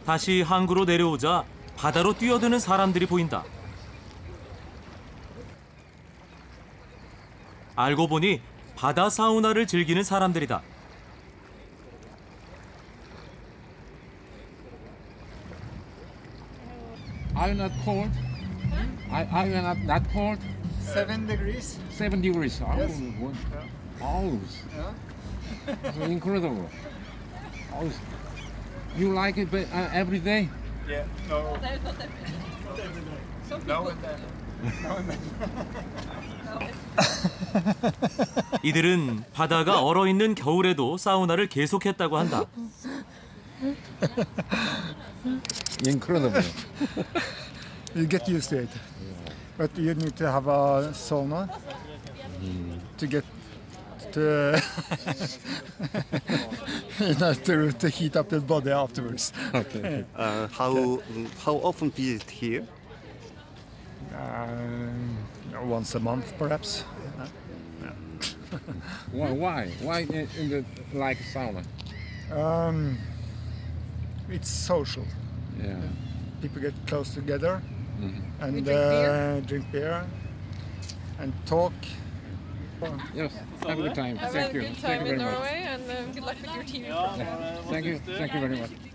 다시 항구로 내려오자 바다로 뛰어드는 사람들이 보인다. 알고 보니 바다 사우나를 즐기는 사람들이다. Are you not cold? Are you not that cold? 7 degrees. 7 degrees. Oh, Yes. what? Oh, so incredible. Oh, you like it every day? Yeah, no. No and then. No and then. 이들은 바다가 얼어있는 겨울에도 사우나를 계속했다고 한다. Incredible. You get used to it. But you need to have a sauna to get to, to heat up the body afterwards. Okay. How often visit here? Once a month, perhaps. Why? Why in the like sauna? It's social. Yeah. People get close together and drink beer and talk. Yes. Have a good time. Have Thank a you. good Thank time you in very much. Norway and good luck with your TV. Thank you. Thank you very much.